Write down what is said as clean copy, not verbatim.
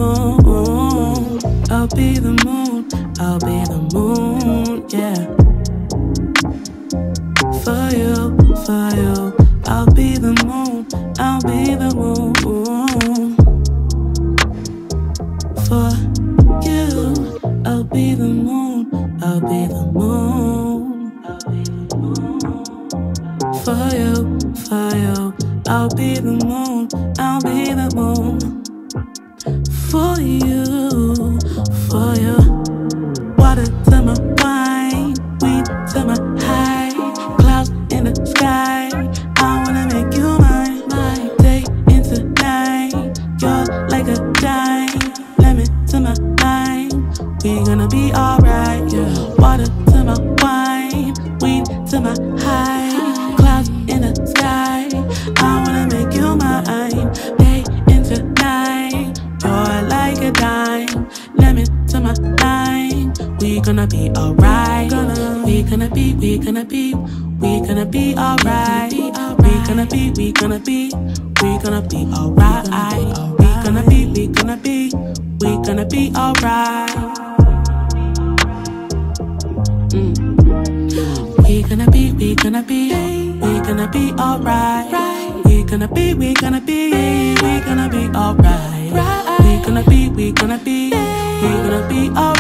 moon. I'll be the moon. I'll be the moon, yeah. For you, I'll be the moon. I'll be the moon. For you, I'll be the moon. I'll be the moon. For you, I'll be the moon. I'll be the moon. For you, water to my wine, weed to my high, clouds in the sky. I wanna make you mine, day into night. You're like a dime, lemon to my lime. We gonna be alright, yeah. Water to my wine, weed to my high, clouds in the sky. I wanna make you mine, day into night. You're like a dime, lemon to my lime. We gonna be alright. We gonna be alright. We gonna be alright. We gonna be alright. We gonna be alright. We gonna be alright. We gonna be alright.